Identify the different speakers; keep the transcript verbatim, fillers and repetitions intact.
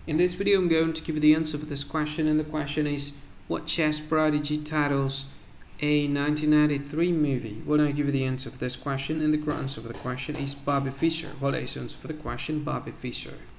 Speaker 1: In this video I'm going to give you the answer for this question, and the question is, what chess prodigy titles a nineteen ninety-three movie? Well, I'll give you the answer for this question, and the correct answer for the question is Bobby Fischer. Well, the answer for the question, Bobby Fischer.